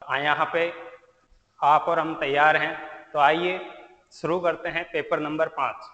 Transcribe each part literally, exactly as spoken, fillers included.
यहाँ पे आप और हम तैयार हैं, तो आइए शुरू करते हैं पेपर नंबर पाँच।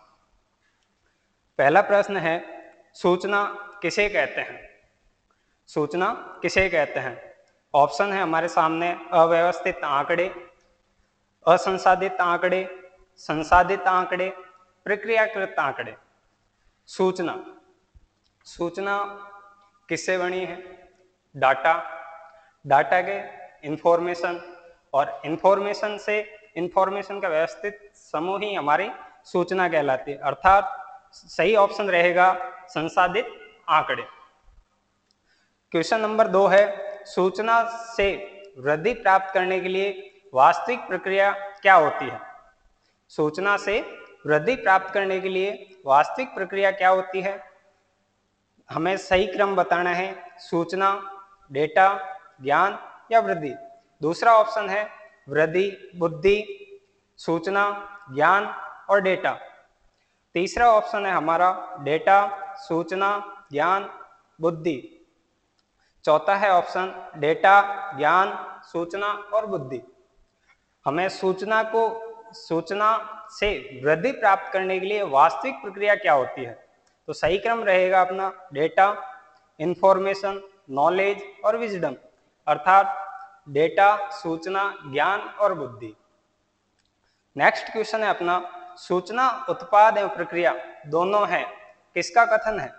पहला प्रश्न है, सूचना किसे कहते हैं? सूचना किसे कहते हैं? ऑप्शन है हमारे सामने, अव्यवस्थित आंकड़े, असंसाधित आंकड़े, संसाधित आंकड़े, प्रक्रियाकृत आंकड़े। सूचना सूचना किससे बनी है? डाटा, डाटा के इंफॉर्मेशन, और इंफॉर्मेशन से इंफॉर्मेशन का व्यवस्थित समूह ही हमारी सूचना कहलाती है। अर्थात सही ऑप्शन रहेगा संसाधित आंकड़े। क्वेश्चन नंबर दो है, सूचना से वृद्धि प्राप्त करने के लिए वास्तविक प्रक्रिया क्या होती है? सूचना से वृद्धि प्राप्त करने के लिए वास्तविक प्रक्रिया क्या होती है? हमें सही क्रम बताना है, सूचना, डेटा, ज्ञान या वृद्धि। दूसरा ऑप्शन है वृद्धि, बुद्धि, सूचना, ज्ञान और डेटा। तीसरा ऑप्शन है हमारा डेटा, सूचना, ज्ञान, बुद्धि। चौथा है ऑप्शन डेटा, ज्ञान, सूचना और बुद्धि। हमें सूचना को सूचना से वृद्धि प्राप्त करने के लिए वास्तविक प्रक्रिया क्या होती है? तो सही क्रम रहेगा अपना डेटा, इंफॉर्मेशन, नॉलेज और विजडम। अर्थात डेटा, सूचना, ज्ञान और बुद्धि। नेक्स्ट क्वेश्चन है अपना, सूचना उत्पाद एवं प्रक्रिया दोनों है, किसका कथन है?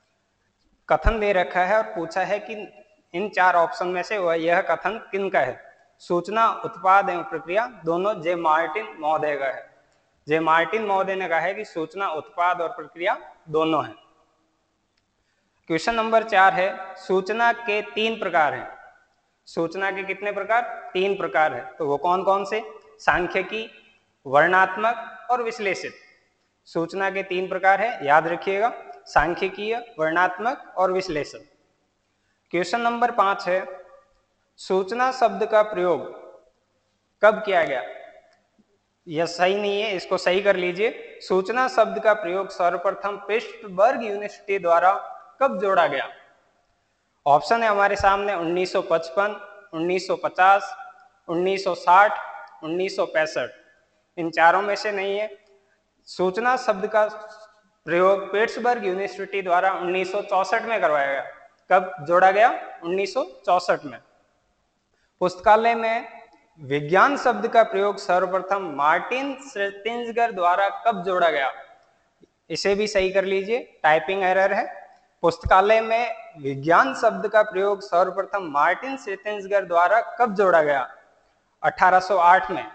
कथन दे रखा है और पूछा है कि इन चार ऑप्शन में से वह यह कथन किनका है? सूचना उत्पाद एवं प्रक्रिया दोनों जे मार्टिन महोदय का है। जे मार्टिन महोदय ने कहा है कि सूचना उत्पाद और प्रक्रिया दोनों है। क्वेश्चन नंबर चार है, सूचना के तीन प्रकार हैं। सूचना के कितने प्रकार? तीन प्रकार है। तो वो कौन कौन से? सांख्यिकी, वर्णनात्मक और विश्लेषित। सूचना के तीन प्रकार है, याद रखिएगा, सांख्यिकीय, वर्णनात्मक और विश्लेषण। क्वेश्चन नंबर पांच है, सूचना शब्द का प्रयोग कब किया गया? यह सही नहीं है, इसको सही कर लीजिए। सूचना शब्द का प्रयोग सर्वप्रथम पिट्सबर्ग यूनिवर्सिटी द्वारा कब जोड़ा गया? ऑप्शन है हमारे सामने उन्नीस सौ पचपन, उन्नीस सौ पचास, उन्नीस सौ साठ, उन्नीस सौ पैंसठ। इन चारों में से नहीं है। सूचना शब्द का प्रयोग पिट्सबर्ग यूनिवर्सिटी द्वारा उन्नीस सौ चौसठ में करवाया गया। कब जोड़ा गया? उन्नीस सौ चौसठ में। पुस्तकालय में विज्ञान शब्द का प्रयोग सर्वप्रथम मार्टिन श्रेतिंजगर द्वारा कब जोड़ा गया? इसे भी सही कर लीजिए, टाइपिंग एरर है। पुस्तकालय में विज्ञान शब्द का प्रयोग सर्वप्रथम मार्टिन श्रेतिंजगर द्वारा कब जोड़ा गया? अठारह सौ आठ में।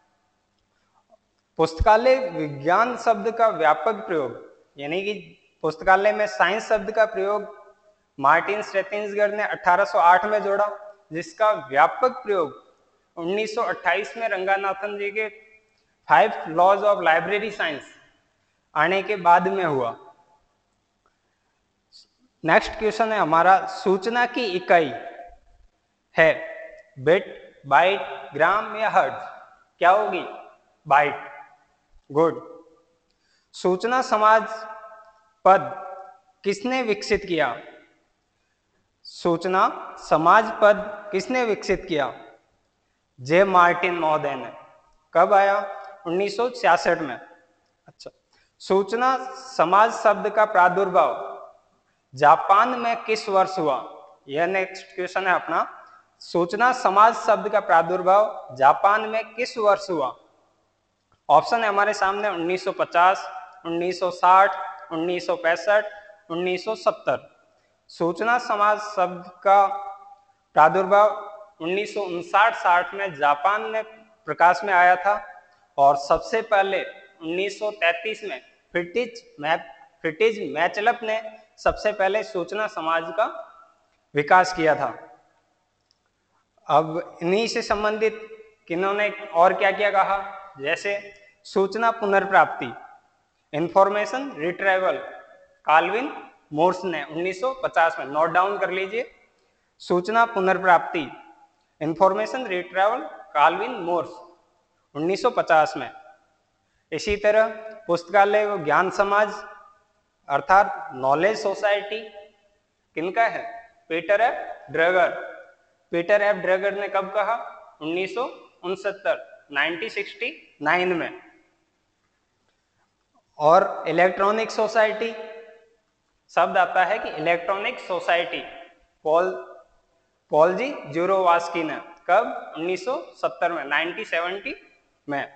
पुस्तकालय विज्ञान शब्द का व्यापक प्रयोग, यानी कि पुस्तकालय में साइंस शब्द का प्रयोग मार्टिन श्रेतिंजगर ने अठारह सौ आठ में जोड़ा, जिसका व्यापक प्रयोग उन्नीस सौ अट्ठाईस में रंगानाथन जी के five laws of library science आने के बाद में हुआ। नेक्स्ट क्वेश्चन है हमारा, सूचना की इकाई है बिट, बाइट, ग्राम या हर्ट्ज? क्या होगी? बाइट। गुड। सूचना समाज पद किसने विकसित किया? सूचना समाज पद किसने विकसित किया? जे मार्टिन महोदय ने। कब आया? उन्नीस सौ छियासठ में। अच्छा, सूचना समाज शब्द का प्रादुर्भाव जापान में किस वर्ष हुआ? यह नेक्स्ट क्वेश्चन है अपना। सूचना समाज शब्द का प्रादुर्भाव जापान में किस वर्ष हुआ? ऑप्शन है हमारे सामने उन्नीस सौ पचास, उन्नीस सौ साठ, उन्नीस सौ पैंसठ, उन्नीस सौ सत्तर। सूचना समाज शब्द का प्रादुर्भाव उन्नीस सौ उनसाठ साठ में जापान में प्रकाश में आया था, और सबसे पहले उन्नीस सौ तैंतीस में फ्रिटिज मैप फ्रिटिज मैचलप ने सबसे पहले सूचना समाज का विकास किया था। अब इन्हीं से संबंधित किन्होंने और क्या क्या कहा? जैसे सूचना पुनर्प्राप्ति, इंफॉर्मेशन रिट्राइवल, काल्विन मोर्स ने उन्नीस सौ पचास में। नोट डाउन कर लीजिए, सूचना पुनर्प्राप्ति, इंफॉर्मेशन रिट्राइवल, काल्विन मोर्स, उन्नीस सौ पचास में। इसी तरह पुस्तकालय व ज्ञान समाज अर्थात नॉलेज सोसाइटी किनका है? Peter F Drucker. Peter F Drucker ने कब कहा? उन्नीस सौ उनसत्तर उन्नीस सौ उनहत्तर में। और इलेक्ट्रॉनिक सोसाइटी शब्द आता है कि electronic society, Paul Paul G Zurkowski ने, कब? उन्नीस सौ सत्तर में, उन्नीस सौ सत्तर में।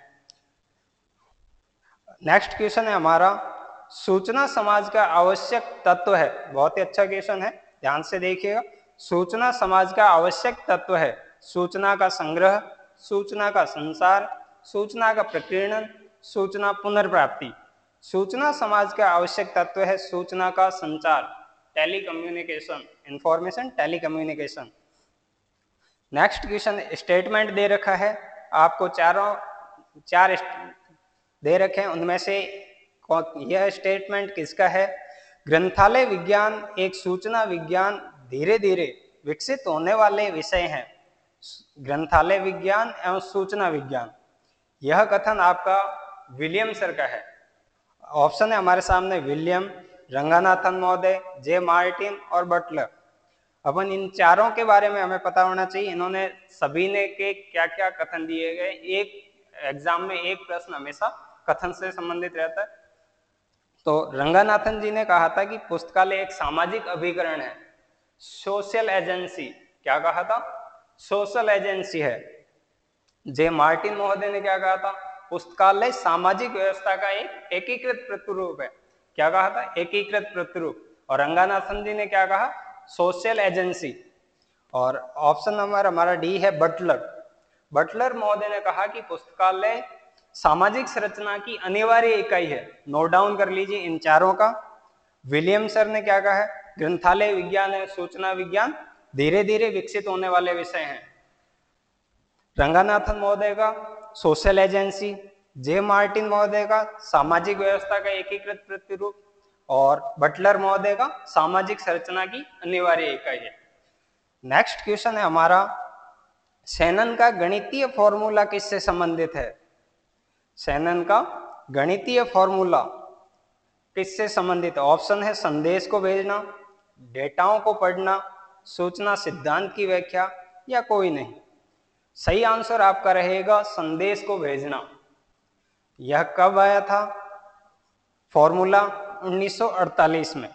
नेक्स्ट क्वेश्चन है हमारा, सूचना समाज का आवश्यक तत्व है। बहुत ही अच्छा क्वेश्चन है, ध्यान से देखिएगा। सूचना समाज का आवश्यक तत्व है। सूचना का संग्रह, सूचना का संसार, सूचना का प्रकीर्णन, सूचना पुनर्प्राप्ति। सूचना समाज का आवश्यक तत्व है, सूचना का संचार, telecommunication, information telecommunication. Next question, statement दे रखा है आपको, चारों चार दे रखे हैं, उनमें से यह स्टेटमेंट किसका है? ग्रंथालय विज्ञान एक सूचना विज्ञान धीरे धीरे विकसित होने वाले विषय हैं। ग्रंथालय विज्ञान एवं सूचना विज्ञान, यह कथन आपका विलियम सर का है। ऑप्शन है हमारे सामने विलियम, रंगानाथन महोदय, जे मार्टिन और बटलर। अपन इन चारों के बारे में हमें पता होना चाहिए, इन्होंने सभी ने के क्या क्या कथन दिए गए। एक एग्जाम में एक प्रश्न हमेशा कथन से संबंधित रहता है। तो रंगानाथन जी ने कहा था कि पुस्तकालय एक सामाजिक अभिकरण है, सोशल एजेंसी। क्या कहा था? सोशल एजेंसी है। जे मार्टिन महोदय ने क्या कहा था? पुस्तकालय सामाजिक व्यवस्था का एक एकीकृत प्रतिरूप है। क्या कहा था? एकीकृत प्रतिरूप। और रंगानाथन जी ने क्या कहा? Social agency. और ऑप्शन नंबर हमारा डी है बटलर। बटलर महोदय ने कहा कि पुस्तकालय सामाजिक संरचना की अनिवार्य इकाई है। नोट डाउन कर लीजिए इन चारों का। विलियम सर ने क्या कहा है? ग्रंथालय विज्ञान है सूचना विज्ञान धीरे धीरे विकसित होने वाले विषय हैं। रंगानाथन महोदय का सोशल एजेंसी, जे मार्टिन महोदय का सामाजिक व्यवस्था का एकीकृत प्रतिरूप, और बटलर महोदय का सामाजिक संरचना की अनिवार्य इकाई है। नेक्स्ट क्वेश्चन है हमारा, शेनन का गणितीय फॉर्मूला किससे संबंधित है? शेनन का गणितीय फॉर्मूला किससे संबंधित है? ऑप्शन है संदेश को भेजना, डेटाओं को पढ़ना, सूचना सिद्धांत की व्याख्या, या कोई नहीं। सही आंसर आपका रहेगा संदेश को भेजना। यह कब आया था फॉर्मूला? उन्नीस सौ अड़तालीस में।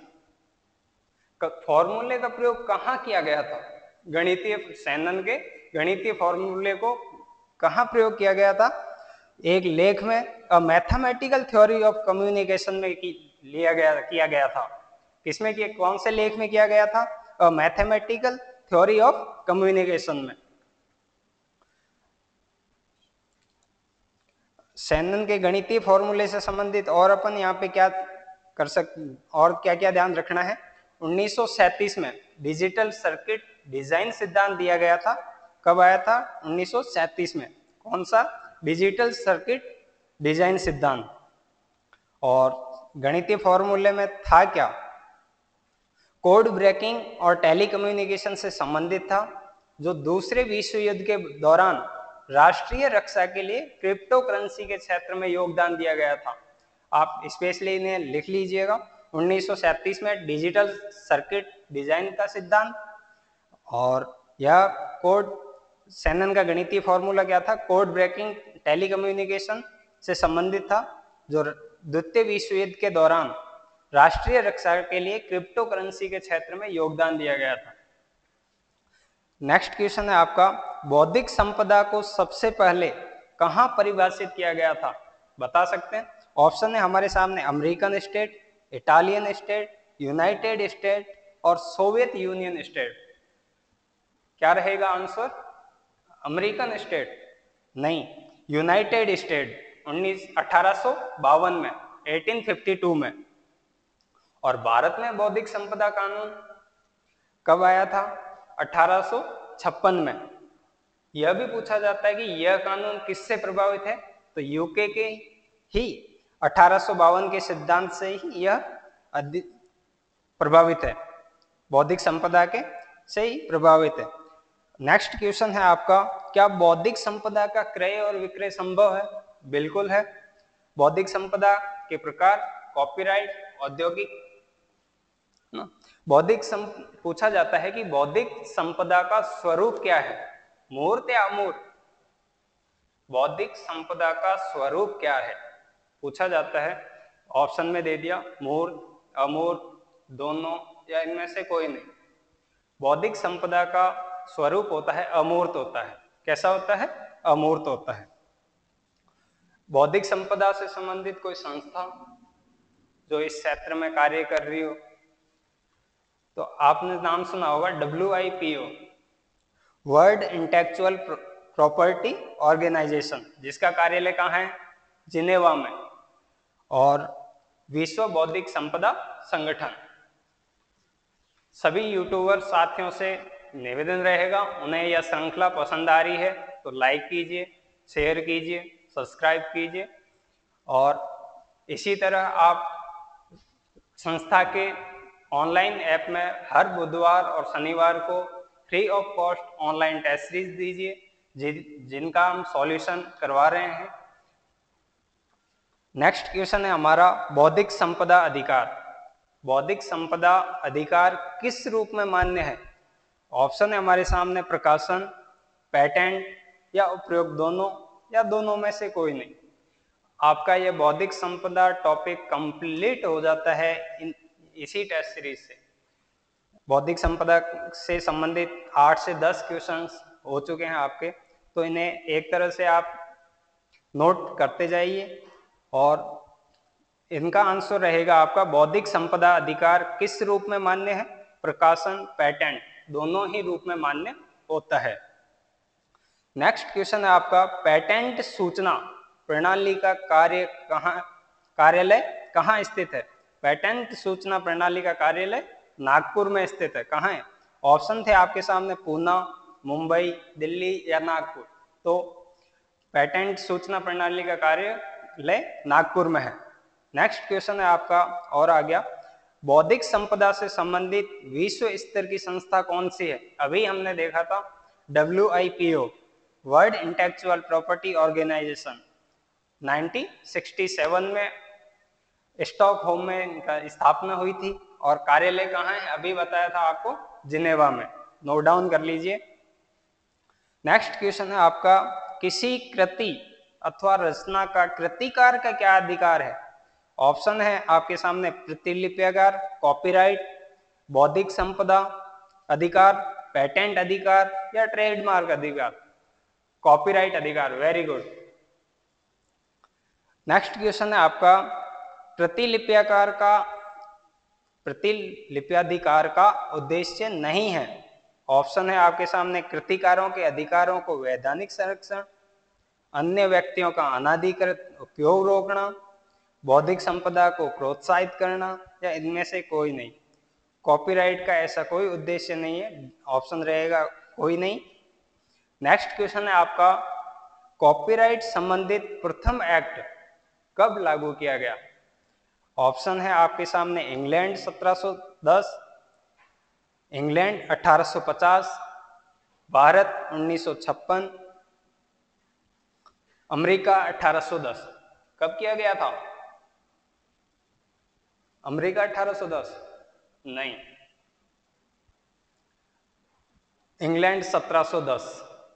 फॉर्मूले का प्रयोग कहां किया गया था? गणितीय शेनन के गणितीय फॉर्मूले को कहां प्रयोग किया गया था? एक लेख में, a mathematical theory of communication में की, लिया गया किया गया था। किसमें किया? कौन से लेख में किया गया था? A mathematical theory of communication में। शेनन के गणितीय फॉर्मूले से संबंधित और अपन यहाँ पे क्या कर सकते, और क्या क्या ध्यान रखना है? उन्नीस सौ सैंतीस में डिजिटल सर्किट डिजाइन सिद्धांत दिया गया था। कब आया था? उन्नीस सौ सैंतीस में। कौन सा? डिजिटल सर्किट डिजाइन सिद्धांत। और गणितीय फॉर्मूले में था क्या? कोड ब्रेकिंग और टेलीकम्युनिकेशन से संबंधित था, जो दूसरे विश्व युद्ध के दौरान राष्ट्रीय रक्षा के लिए क्रिप्टो करेंसी के क्षेत्र में योगदान दिया गया था। आप स्पेशली इन्हें लिख लीजिएगा। उन्नीस सौ सैंतीस में डिजिटल सर्किट डिजाइन का सिद्धांत, और यह कोड शेनन का गणितीय फॉर्मूला क्या था? कोड ब्रेकिंग टेलीकम्युनिकेशन से संबंधित था, जो द्वितीय विश्व युद्ध के दौरान राष्ट्रीय रक्षा के लिए क्रिप्टो करेंसी के क्षेत्र में योगदान दिया गया था। नेक्स्ट क्वेश्चन है आपका, बौद्धिक संपदा को सबसे पहले कहां परिभाषित किया गया था? बता सकते हैं? ऑप्शन है हमारे सामने American state, Italian state, United state और सोवियत यूनियन स्टेट। क्या रहेगा आंसर? अमेरिकन स्टेट नहीं, यूनाइटेड स्टेट उन्नीस अठारह सौ बावन में, अठारह सौ बावन में। और भारत में बौद्धिक संपदा कानून कब आया था? अठारह सौ छप्पन में। यह भी पूछा जाता है कि यह कानून किससे प्रभावित है? तो यूके के ही अठारह सौ बावन के सिद्धांत से ही यह प्रभावित है, बौद्धिक संपदा के से ही प्रभावित है। नेक्स्ट क्वेश्चन है आपका, क्या बौद्धिक संपदा का क्रय और विक्रय संभव है? बिल्कुल है। बौद्धिक संपदा के प्रकार कॉपीराइट, औद्योगिक। बौद्धिक पूछा जाता है कि बौद्धिक संपदा का स्वरूप क्या है? मूर्त या अमूर्त? बौद्धिक संपदा का स्वरूप क्या है, पूछा जाता है। ऑप्शन में दे दिया मूर्त, अमूर्त, दोनों या इनमें से कोई नहीं। बौद्धिक संपदा का स्वरूप होता है अमूर्त होता है। कैसा होता है? अमूर्त होता है। बौद्धिक संपदा से संबंधित कोई संस्था जो इस क्षेत्र में कार्य कर रही हो, तो आपने नाम सुना होगा W I P O, world intellectual property organisation, जिसका कार्यालय कहाँ है? जिनेवा में। और विश्व बौद्धिक संपदा संगठन। सभी यूट्यूबर साथियों से निवेदन रहेगा, उन्हें यह श्रृंखला पसंद आ रही है तो लाइक कीजिए, शेयर कीजिए, सब्सक्राइब कीजिए। और इसी तरह आप संस्था के ऑनलाइन ऐप में हर बुधवार और शनिवार को free of cost online test series दीजिए, जिन जिनका हम सॉल्यूशन करवा रहे हैं। नेक्स्ट क्वेश्चन है हमारा बौद्धिक संपदा अधिकार। बौद्धिक संपदा अधिकार किस रूप में मान्य है? ऑप्शन है हमारे सामने प्रकाशन, पेटेंट या उपयोग दोनों या दोनों में से कोई नहीं। आपका ये बौद्धिक संपदा टॉपिक कंप्लीट हो जाता है इन इसी टेस्ट सीरीज से। बौद्धिक संपदा से संबंधित आठ से दस क्वेश्चंस हो चुके हैं आपके, तो इन्हें एक तरह से आप नोट करते जाइए और इनका आंसर रहेगा आपका बौद्धिक संपदा अधिकार किस रूप में मान्य है? प्रकाशन, पेटेंट दोनों ही रूप में मान्य होता है। नेक्स्ट क्वेश्चन है आपका पेटेंट सूचना प्रणाली का कार्य कहाँ कार्यालय कहाँ स्थित है? पेटेंट सूचना प्रणाली का कार्यालय नागपुर में स्थित है। कहाँ है? ऑप्शन थे आपके सामने पूना, मुंबई, दिल्ली या नागपुर। तो पेटेंट सूचना प्रणाली का कार्यालय नागपुर में है। नेक्स्ट क्वेश्चन है आपका और आ गया, बौद्धिक संपदा से संबंधित विश्व स्तर की संस्था कौन सी है? अभी हमने देखा था W I P O, world intellectual property organisation. Nineteen sixty seven में स्टॉकहोम में इनका स्थापना हुई थी और कार्यालय कहाँ है? अभी बताया था आपको, जिनेवा में। नोट डाउन कर लीजिए। नेक्स्ट क्वेश्चन है आपका, किसी कृति अथवा रचना का कृतिकार का क्या अधिकार है? ऑप्शन है आपके सामने प्रतिलिपिकार, कॉपीराइट, बौद्धिक संपदा अधिकार, पेटेंट अधिकार या ट्रेडमार्क अधिकार। कॉपीराइट अधिकार। Very good. नेक्स्ट क्वेश्चन है आपका, प्रतिलिपिकार का प्रतिलिप्याधिकार का उद्देश्य नहीं है। ऑप्शन है आपके सामने कृतिकारों के अधिकारों को वैधानिक संरक्षण, अन्य व्यक्तियों का अनाधिकृत उपयोग रोकना, बौद्धिक संपदा को प्रोत्साहित करना या इनमें से कोई नहीं। कॉपीराइट का ऐसा कोई उद्देश्य नहीं है। ऑप्शन रहेगा कोई नहीं। नेक्स्ट क्वेश्चन है आपका, कॉपीराइट संबंधित प्रथम एक्ट कब लागू किया गया? ऑप्शन है आपके सामने इंग्लैंड सत्रह सौ दस, इंग्लैंड अठारह सौ पचास, भारत उन्नीस सौ छप्पन, अमेरिका अठारह सौ दस। कब किया गया था? अमेरिका अठारह सौ दस नहीं, इंग्लैंड सत्रह सौ दस।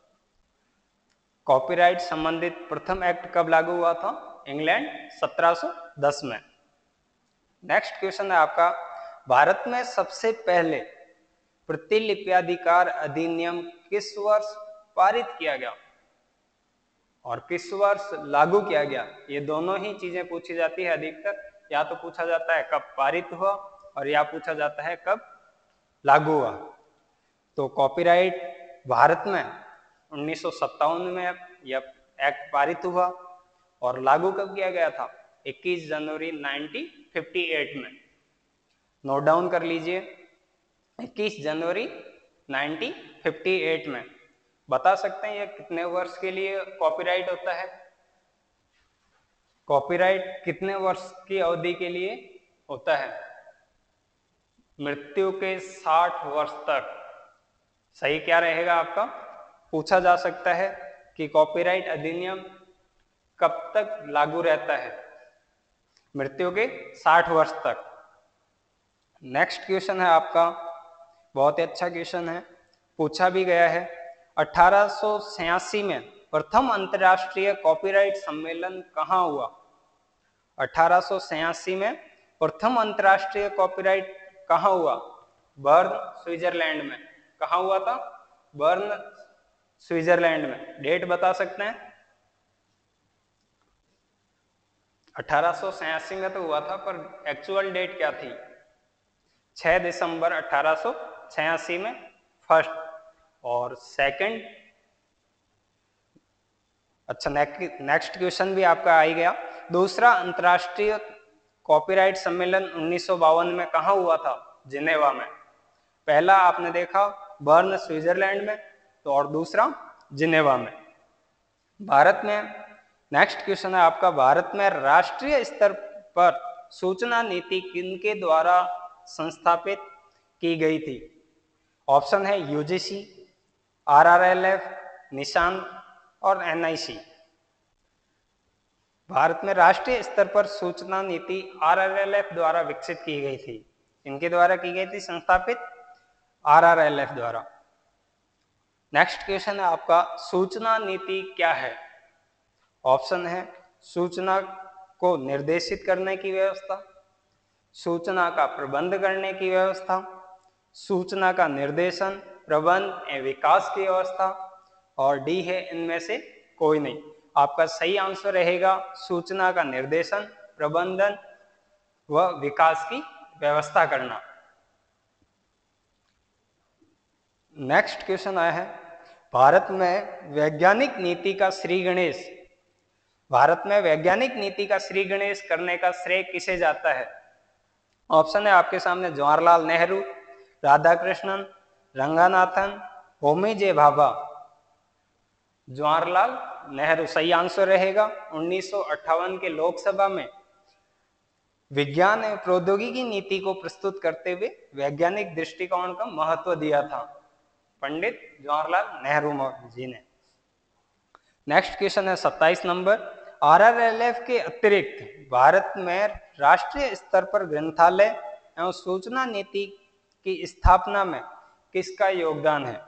कॉपीराइट संबंधित प्रथम एक्ट कब लागू हुआ था? इंग्लैंड सत्रह सौ दस में। नेक्स्ट क्वेश्चन है आपका, भारत में सबसे पहले प्रतिलिप्याधिकार अधिनियम किस वर्ष पारित किया गया और किस वर्ष लागू किया गया? ये दोनों ही चीजें पूछी जाती है अधिकतर। या तो पूछा जाता है कब पारित हुआ और या पूछा जाता है कब लागू हुआ। तो कॉपीराइट भारत में उन्नीस सौ सत्तावन में यह एक्ट पारित हुआ और लागू कब किया गया था? इक्कीस जनवरी उन्नीस सौ अट्ठावन में। नोट डाउन कर लीजिए, इक्कीस जनवरी उन्नीस सौ अट्ठावन में। बता सकते हैं ये कितने वर्ष के लिए कॉपीराइट होता है? कॉपीराइट कितने वर्ष की अवधि के लिए होता है? मृत्यु के साठ वर्ष तक। सही क्या रहेगा आपका? पूछा जा सकता है कि कॉपीराइट अधिनियम कब तक लागू रहता है? मृत्यु के साठ वर्ष तक। नेक्स्ट क्वेश्चन है आपका, बहुत ही अच्छा क्वेश्चन है, पूछा भी गया है। अठारह सौ छियासी में प्रथम अंतर्राष्ट्रीय कॉपीराइट सम्मेलन कहाँ हुआ? अठारह सौ छियासी में प्रथम अंतर्राष्ट्रीय कॉपीराइट कहाँ हुआ? बर्न, स्विट्जरलैंड में। कहाँ हुआ था? बर्न, स्विट्जरलैंड में। डेट बता सकते हैं? अठारह सौ छियासी में तो हुआ था, पर एक्चुअल डेट क्या थी? छह दिसंबर अठारह सौ छियासी में फर्स्ट। और सेकंड, अच्छा नेक्स्ट क्वेश्चन भी आपका आ ही गया। दूसरा अंतर्राष्ट्रीय कॉपीराइट सम्मेलन उन्नीस सौ बावन में कहाँ हुआ था? जिनेवा में। पहला आपने देखा बर्न, स्विट्जरलैंड में, तो और दूसरा जिनेवा में। भारत में नेक्स्ट क्वेश्चन है आपका, भारत में राष्ट्रीय स्तर पर सूचना नीति किनके द्वारा संस्थापित की गई थी? ऑप्शन है यूजीसी, आरआरएलएफ, निशान और एनआईसी। भारत में राष्ट्रीय स्तर पर सूचना नीति आरआरएलएफ द्वारा विकसित की गई थी। इनके द्वारा की गई थी संस्थापित? आरआरएलएफ द्वारा। नेक्स्ट क्वेश्चन है आपका, सूचना नीति क्या है? ऑप्शन है सूचना को निर्देशित करने की व्यवस्था, सूचना का प्रबंध करने की व्यवस्था, सूचना का निर्देशन, प्रबंध एवं विकास की व्यवस्था, और डी है इनमें से कोई नहीं। आपका सही आंसर रहेगा सूचना का निर्देशन, प्रबंधन व विकास की व्यवस्था करना। नेक्स्ट क्वेश्चन आया है, भारत में वैज्ञानिक नीति का श्री गणेश भारत में वैज्ञानिक नीति का श्री गणेश करने का श्रेय किसे जाता है? ऑप्शन है आपके सामने जवाहरलाल नेहरू, राधाकृष्णन, रंगनाथन, होमी जे भाभा। जवाहरलाल नेहरू सही आंसर रहेगा। उन्नीस सौ अट्ठावन के लोकसभा में विज्ञान एवं प्रौद्योगिकी नीति को प्रस्तुत करते हुए वैज्ञानिक दृष्टिकोण का महत्व दिया था पंडित जवाहरलाल नेहरू जी ने। नेक्स्ट क्वेश्चन है सत्ताईस नंबर, आरआरएलएफ के अतिरिक्त भारत में राष्ट्रीय स्तर पर ग्रंथालय एवं सूचना नीति की स्थापना में किसका योगदान है?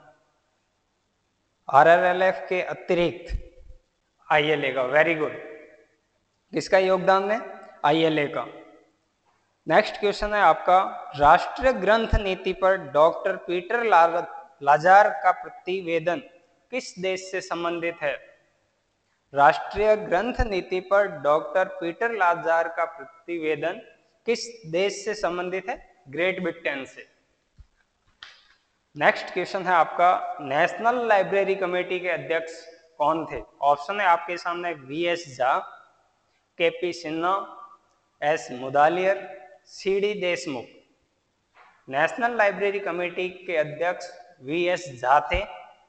आरआरएलएफ के अतिरिक्त आईएलए का। Very good. किसका योगदान है? आईएलए का। नेक्स्ट क्वेश्चन है आपका, राष्ट्रीय ग्रंथ नीति पर डॉक्टर पीटर लाजार का प्रतिवेदन किस देश से संबंधित है? राष्ट्रीय ग्रंथ नीति पर डॉक्टर पीटर लाजार का प्रतिवेदन किस देश से संबंधित है? ग्रेट ब्रिटेन से। नेक्स्ट क्वेश्चन है आपका, नेशनल लाइब्रेरी कमेटी के अध्यक्ष कौन थे? ऑप्शन है आपके सामने we S Jha, K P Sinha, S Mudaliar, C D Deshmukh. National library committee के अध्यक्ष वी एस झा थे।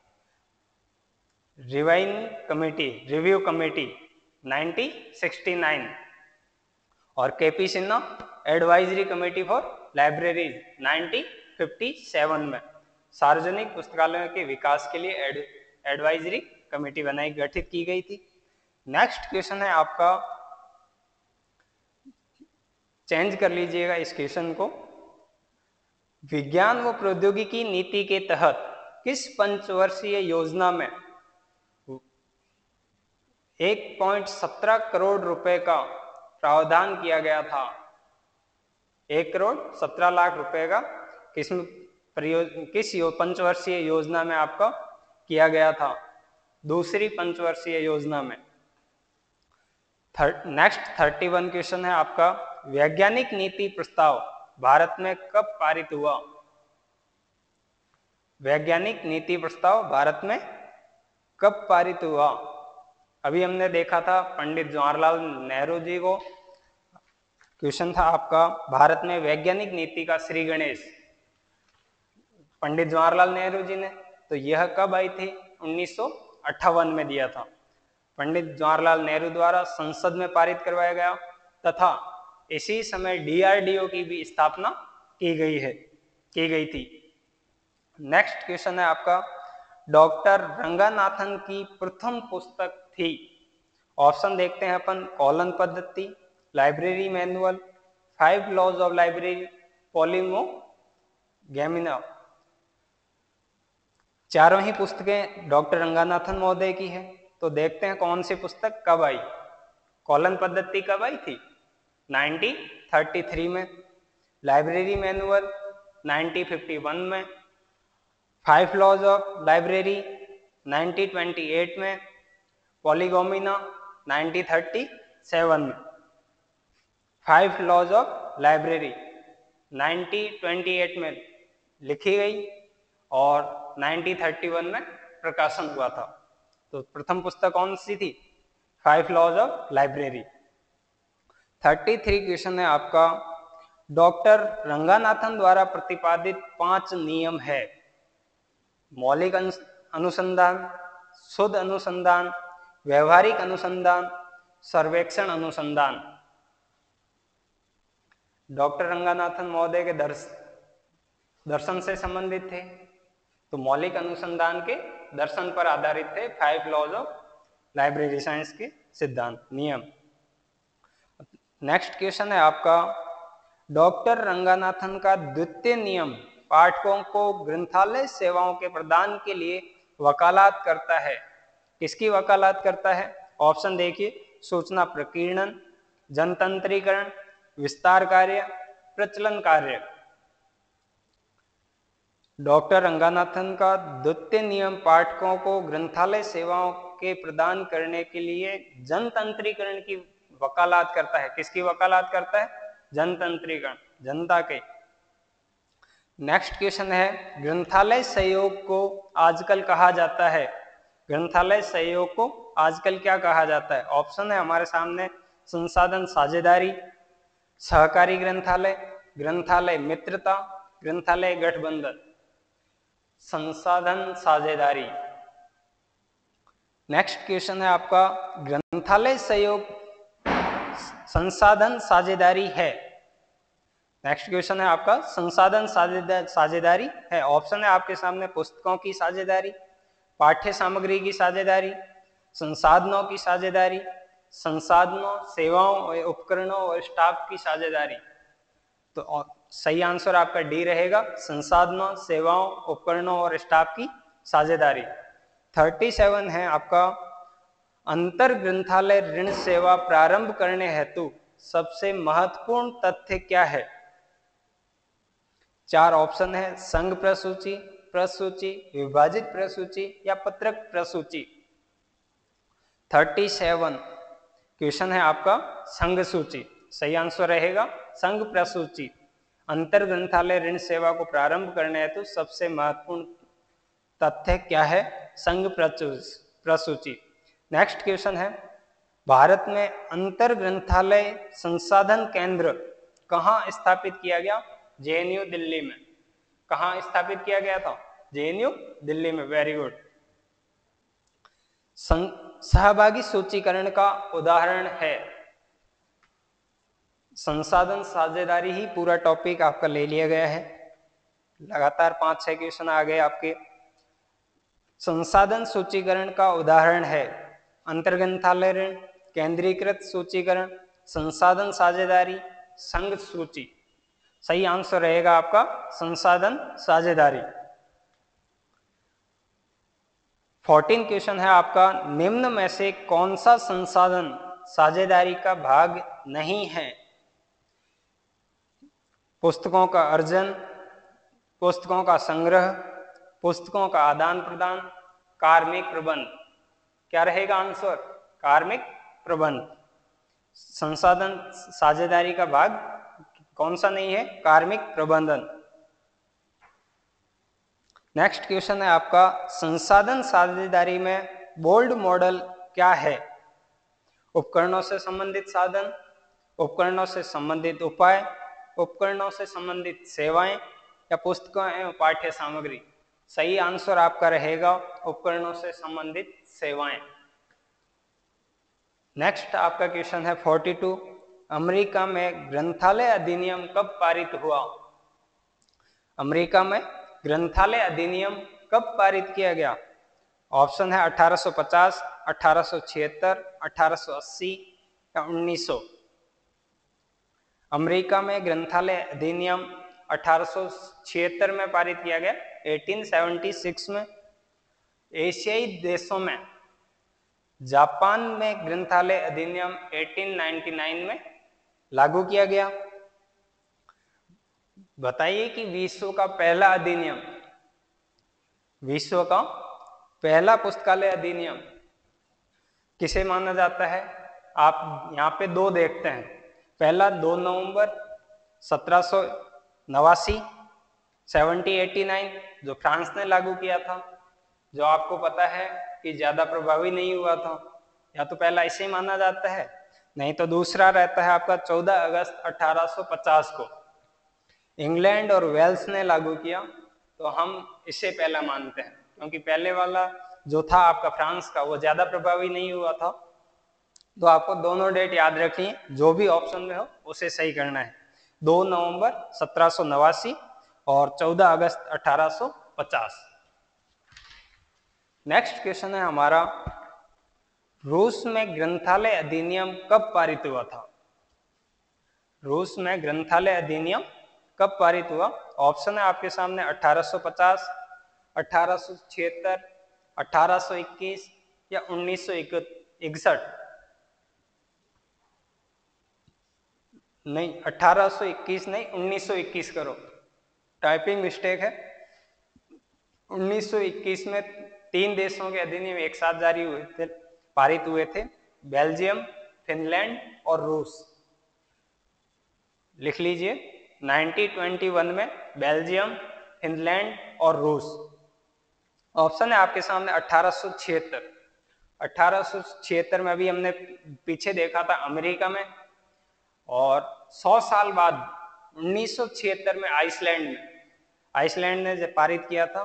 रिवाइन committee review committee nineteen sixty nine, और K P Sinha advisory committee for libraries nineteen fifty seven में सार्वजनिक पुस्तकालयों के विकास के लिए एड, एडवाइजरी कमेटी बनाई गठित की गई थी। नेक्स्ट क्वेश्चन है आपका, चेंज कर लीजिएगा इस क्वेश्चन को, विज्ञान व प्रौद्योगिकी नीति के तहत किस पंचवर्षीय योजना में एक पॉइंट सत्रह करोड़ रुपए का प्रावधान किया गया था? एक करोड़ सत्रह लाख रुपए का किस किस यो, पंचवर्षीय योजना में आपका किया गया था? दूसरी पंचवर्षीय योजना में। नेक्स्ट थर्टी वन क्वेश्चन है आपका, वैज्ञानिक नीति प्रस्ताव भारत में कब पारित हुआ? वैज्ञानिक नीति प्रस्ताव भारत में कब पारित हुआ? अभी हमने देखा था पंडित जवाहरलाल नेहरू जी को क्वेश्चन था आपका, भारत में वैज्ञानिक नीति का श्री गणेश पंडित जवाहरलाल नेहरू जी ने, तो यह कब आई थी? उन्नीस सौ अट्ठावन में दिया था। पंडित जवाहरलाल नेहरू द्वारा संसद में पारित करवाया गया तथा इसी समय डीआरडीओ की भी स्थापना की गई है की गई थी। नेक्स्ट क्वेश्चन है आपका, डॉक्टर रंगनाथन की प्रथम पुस्तक थी? ऑप्शन देखते हैं अपन, कॉलन पद्धति, library manual, five laws of library, prolegomena. चारों ही पुस्तकें डॉक्टर रंगनाथन महोदय की है, तो देखते हैं कौन सी पुस्तक कब आई। कॉलन पद्धति कब आई थी? नाइनटीन थर्टी थ्री में। Library manual nineteen fifty one में। Five laws of library nineteen twenty eight में। पॉलीगोमिना नाइनटीन थर्टी सेवन में। Five laws of library nineteen twenty eight में लिखी गई और नाइनटीन थर्टी वन में प्रकाशन हुआ था। तो प्रथम पुस्तक कौन सी थी? Five laws of library. Thirty three question है आपका, डॉक्टर रंगानाथन द्वारा प्रतिपादित पांच नियम है। मौलिक अनुसंधान, शुद्ध अनुसंधान, व्यवहारिक अनुसंधान, सर्वेक्षण अनुसंधान। डॉक्टर रंगानाथन महोदय के दर्श दर्शन से संबंधित थे, तो मौलिक अनुसंधान के दर्शन पर आधारित थे five laws of library science के सिद्धांत नियम। नेक्स्ट क्वेश्चन है आपका, डॉक्टर रंगानाथन का द्वितीय नियम पाठकों को ग्रंथालय सेवाओं के प्रदान के लिए वकालत करता है। किसकी वकालत करता है? ऑप्शन देखिए, सूचना प्रकीर्णन, जनतंत्रीकरण, विस्तार कार्य, प्रचलन कार्य। डॉक्टर रंगानाथन का द्वितीय नियम पाठकों को ग्रंथालय सेवाओं के प्रदान करने के लिए जनतंत्रीकरण की वकालत करता है। किसकी वकालत करता है? जनतंत्रीकरण, जनता के। नेक्स्ट क्वेश्चन है, ग्रंथालय सहयोग को आजकल कहा जाता है। ग्रंथालय सहयोग को आजकल क्या कहा जाता है? ऑप्शन है हमारे सामने, संसाधन साझेदारी, सहकारी ग्रंथालय, ग्रंथालय मित्रता, ग्रंथालय गठबंधन। संसाधन साझेदारी। नेक्स्ट क्वेश्चन है आपका, ग्रंथालय सहयोग संसाधन साझेदारी है। नेक्स्ट क्वेश्चन है आपका, संसाधन साझेदारी है। ऑप्शन है आपके सामने, पुस्तकों की साझेदारी, पाठ्य सामग्री की साझेदारी, संसाधनों की साझेदारी, संसाधनों, सेवाओं, उपकरणों और स्टाफ की साझेदारी। तो सही आंसर आपका डी रहेगा, संसाधनों, सेवाओं, उपकरणों और स्टाफ की साझेदारी। थर्टी सेवन है आपका, अंतर ग्रंथालय ऋण सेवा प्रारंभ करने हेतु सबसे महत्वपूर्ण तथ्य क्या है? चार ऑप्शन है, संघ प्रसूची, प्रसूची, विभाजित प्रसूची या पत्रक प्रसूची। थर्टी सेवन क्वेश्चन है आपका, संघ सूची। सही आंसर रहेगा संघ प्रसूची। अंतर ग्रंथालय ऋण सेवा को प्रारंभ करने हेतु सबसे महत्वपूर्ण तथ्य क्या है? संघ प्रसूची। नेक्स्ट क्वेश्चन है, भारत में अंतर ग्रंथालय संसाधन केंद्र कहाँ स्थापित किया गया? जेएनयू दिल्ली में। कहाँ स्थापित किया गया था? जेएनयू दिल्ली में। Very good. सहभागी सूचीकरण का उदाहरण है। संसाधन साझेदारी ही पूरा टॉपिक आपका ले लिया गया है। लगातार पांच छह क्वेश्चन आ गए आपके। संसाधन सूचीकरण का उदाहरण है अंतर ग्रंथालय ऋण, केंद्रीकृत सूचीकरण, संसाधन साझेदारी, संघ सूची। सही आंसर रहेगा आपका संसाधन साझेदारी। फोर्टीन क्वेश्चन है आपका, निम्न में से कौन सा संसाधन साझेदारी का भाग नहीं है? पुस्तकों का अर्जन, पुस्तकों का संग्रह, पुस्तकों का आदान प्रदान, कार्मिक प्रबंध। क्या रहेगा आंसर? कार्मिक प्रबंध। संसाधन साझेदारी का भाग कौन सा नहीं है? कार्मिक प्रबंधन। नेक्स्ट क्वेश्चन है आपका, संसाधन साझेदारी में बोल्ड मॉडल क्या है? उपकरणों से संबंधित साधन, उपकरणों से संबंधित उपाय, उपकरणों से संबंधित सेवाएं या पुस्तकों एवं पाठ्य सामग्री। सही आंसर आपका रहेगा उपकरणों से संबंधित सेवाएं। नेक्स्ट आपका क्वेश्चन है फोर्टी टू, अमेरिका में ग्रंथालय अधिनियम कब पारित हुआ? अमेरिका में ग्रंथालय अधिनियम कब पारित किया गया? ऑप्शन है अठारह सौ पचास, अठारह सौ छिहत्तर, अठारह सौ अस्सी या उन्नीस सौ। अमेरिका में ग्रंथालय अधिनियम अठारह सौ छिहत्तर में पारित किया गया, अठारह सौ छिहत्तर में। एशियाई देशों में जापान में ग्रंथालय अधिनियम अठारह सौ निन्यानवे में लागू किया गया। बताइए कि विश्व का पहला अधिनियम, विश्व का पहला पुस्तकालय अधिनियम किसे माना जाता है? आप यहाँ पे दो देखते हैं। पहला दो नवंबर सत्रह सौ नवासी सेवनटी एटी नाइन जो फ्रांस ने लागू किया था, जो आपको पता है कि ज्यादा प्रभावी नहीं हुआ था। या तो पहला इसे माना जाता है, नहीं तो दूसरा रहता है आपका चौदह अगस्त अठारह सौ पचास को इंग्लैंड और वेल्स ने लागू किया। तो हम इसे पहला मानते हैं, क्योंकि पहले वाला जो था आपका फ्रांस का, वो ज्यादा प्रभावी नहीं हुआ था। तो आपको दोनों डेट याद रखनी, जो भी ऑप्शन में हो उसे सही करना है। दो नवंबर सत्रह सौ नवासी और चौदह अगस्त अठारह सौ पचास। नेक्स्ट क्वेश्चन है हमारा, रूस में ग्रंथालय अधिनियम कब पारित हुआ था? रूस में ग्रंथालय अधिनियम कब पारित हुआ? ऑप्शन है आपके सामने अठारह सौ पचास, अठारह सौ छिहत्तर, अठारह सौ इक्कीस या उन्नीस सौ इकसठ। नहीं, अठारह सौ इक्कीस नहीं, उन्नीस सौ इक्कीस करो, टाइपिंग मिस्टेक है। उन्नीस सौ इक्कीस में तीन देशों के अधिनियम एक साथ जारी हुए थे, पारित हुए थे, बेल्जियम, फिनलैंड और रूस। लिख लीजिए, उन्नीस सौ इक्कीस में बेल्जियम, फिनलैंड और रूस। ऑप्शन है आपके सामने अठारह सौ छिहत्तर। अठारह सौ छिहत्तर में अभी हमने पीछे देखा था अमेरिका में, और सौ साल बाद उन्नीस सौ छिहत्तर में आइसलैंड में आइसलैंड ने पारित किया था।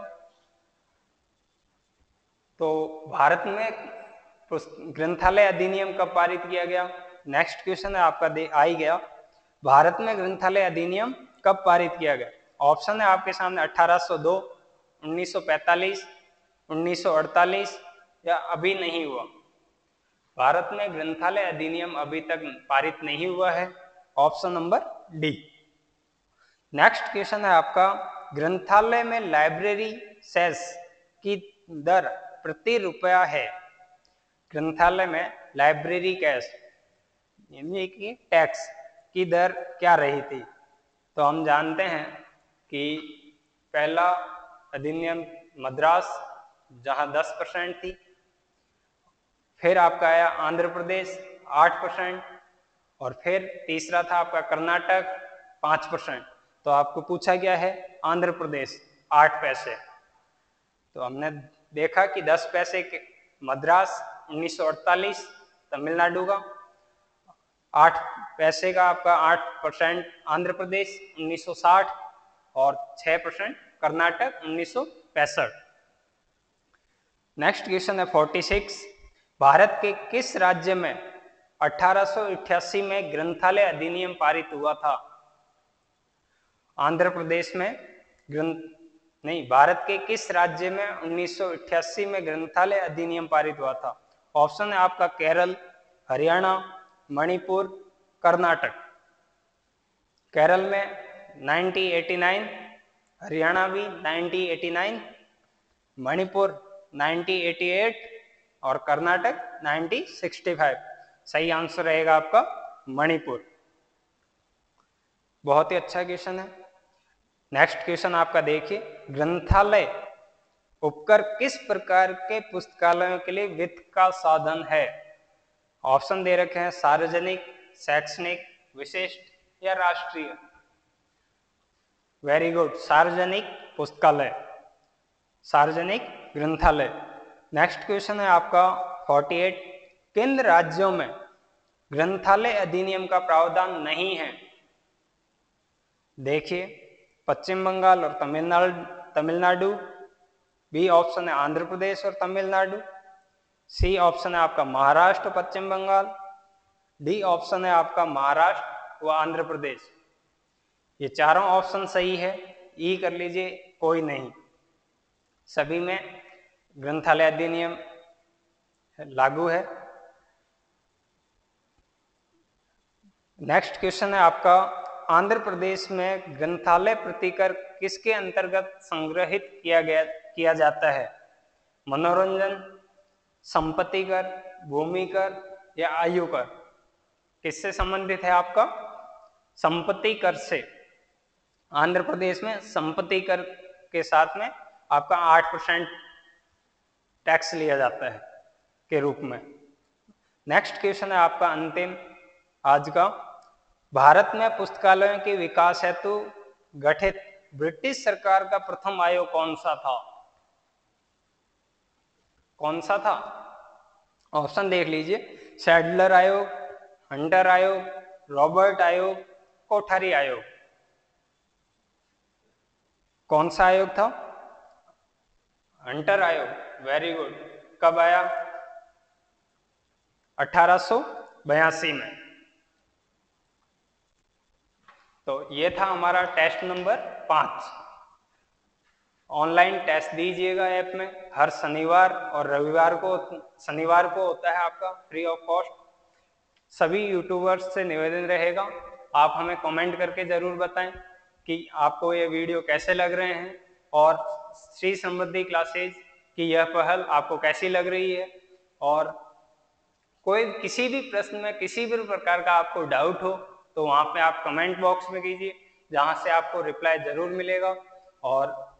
तो भारत में ग्रंथालय अधिनियम कब पारित किया गया? नेक्स्ट क्वेश्चन है आपका दे आ ही गया, भारत में ग्रंथालय अधिनियम कब पारित किया गया? ऑप्शन है आपके सामने अठारह सौ दो, उन्नीस सौ पैंतालीस, उन्नीस सौ अड़तालीस या अभी नहीं हुआ। भारत में ग्रंथालय अधिनियम अभी तक पारित नहीं हुआ है, option number D. Next question है आपका, ग्रंथालय में लाइब्रेरी सेस की दर प्रति रुपया है। ग्रंथालय में लाइब्रेरी कैश यानी कि टैक्स की दर क्या रही थी? तो हम जानते हैं कि पहला अधिनियम मद्रास जहां दस परसेंट थी, फिर आपका आया आंध्र प्रदेश आठ परसेंट, और फिर तीसरा था आपका कर्नाटक पाँच परसेंट। तो आपको पूछा गया है आंध्र प्रदेश आठ पैसे। तो हमने देखा कि दस पैसे के मद्रास उन्नीस सौ अड़तालीस तमिलनाडु का, आठ पैसे का आपका आठ परसेंट आंध्र प्रदेश उन्नीस सौ साठ और छह परसेंट कर्नाटक उन्नीस सौ पैंसठ। नेक्स्ट क्वेश्चन है छियालीस, भारत के किस राज्य में अठारह सौ अट्ठासी में ग्रंथालय अधिनियम पारित हुआ था? आंध्र प्रदेश में ग्रंथ नहीं, भारत के किस राज्य में उन्नीस सौ अट्ठासी में ग्रंथालय अधिनियम पारित हुआ था? ऑप्शन है आपका केरल, हरियाणा, मणिपुर, कर्नाटक। केरल में उन्नीस सौ नवासी, हरियाणा भी उन्नीस सौ नवासी, मणिपुर उन्नीस सौ अट्ठासी और कर्नाटक उन्नीस सौ पैंसठ। सही आंसर रहेगा आपका मणिपुर। बहुत ही अच्छा क्वेश्चन है। नेक्स्ट क्वेश्चन आपका देखिए, ग्रंथालय उपकर किस प्रकार के पुस्तकालयों के लिए वित्त का साधन है? ऑप्शन दे रखे हैं सार्वजनिक, शैक्षणिक, विशिष्ट या राष्ट्रीय। वेरी गुड, सार्वजनिक पुस्तकालय, सार्वजनिक ग्रंथालय। नेक्स्ट क्वेश्चन है आपका अड़तालीस, किन राज्यों में ग्रंथालय अधिनियम का प्रावधान नहीं है? देखिए, पश्चिम बंगाल और तमिलनाडु तमिलनाडु बी ऑप्शन है आंध्र प्रदेश और तमिलनाडु, सी ऑप्शन है आपका महाराष्ट्र पश्चिम बंगाल, डी ऑप्शन है आपका महाराष्ट्र व आंध्र प्रदेश। ये चारों ऑप्शन सही है, ई कर लीजिए, कोई नहीं, सभी में ग्रंथालय अधिनियम लागू है। नेक्स्ट क्वेश्चन है आपका, आंध्र प्रदेश में ग्रंथालय प्रतिकर किसके अंतर्गत संग्रहित किया गया किया जाता है? मनोरंजन, संपत्ति कर, भूमि कर या आयु कर? किससे संबंधित है आपका? संपत्ति कर से। आंध्र प्रदेश में संपत्ति कर के साथ में आपका आठ परसेंट टैक्स लिया जाता है के रूप में। नेक्स्ट क्वेश्चन है आपका अंतिम आज का। भारत में पुस्तकालयों के विकास हेतु गठित ब्रिटिश सरकार का प्रथम आयोग कौन सा था? कौन सा था? ऑप्शन देख लीजिए, सैडलर आयोग, हंटर आयोग, रॉबर्ट आयोग, कोठारी आयोग। कौन सा आयोग था? हंटर आयोग। Very good. कब आया? अठारह सौ बयासी में। तो ये था हमारा टेस्ट नंबर पांच। ऑनलाइन टेस्ट दीजिएगा ऐप में, हर शनिवार और रविवार को। शनिवार को होता है आपका फ्री ऑफ कॉस्ट। सभी यूट्यूबर्स से निवेदन रहेगा, आप हमें कमेंट करके जरूर बताएं कि आपको ये वीडियो कैसे लग रहे हैं और श्री समृद्धि क्लासेज की यह पहल आपको कैसी लग रही है। और कोई किसी भी प्रश्न में किसी भी प्रकार का आपको डाउट हो तो वहाँ पे आप कमेंट बॉक्स में कीजिए, जहाँ से आपको रिप्लाई जरूर मिलेगा। और